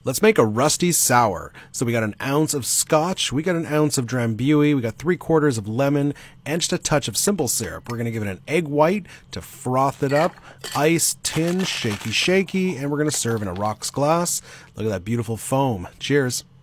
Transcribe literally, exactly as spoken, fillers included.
Let's make a rusty sour. So we got an ounce of Scotch, we got an ounce of Drambuie, we got three quarters of lemon, and just a touch of simple syrup. We're going to give it an egg white to froth it up, ice, tin, shaky shaky, and we're going to serve in a rocks glass. Look at that beautiful foam. Cheers.